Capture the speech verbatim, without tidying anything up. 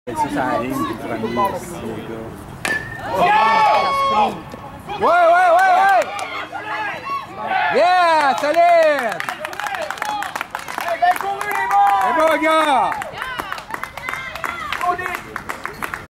Ça, ça arrive, le premier, les gars. Ouais, ouais, ouais, ouais! Yeah! Solide! Hey, ben couru les gars! C'est bon, gars! On est...